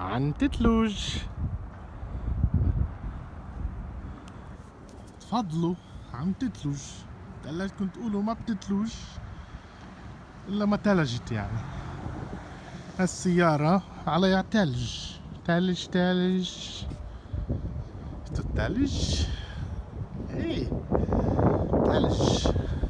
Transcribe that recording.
عن تتلج. تفضلوا عم تتلج. تقلجكم تقولوا ما بتتلج إلا ما تلجت يعني. السيارة عليها تلج تلج تلج. التلج ايه تلج.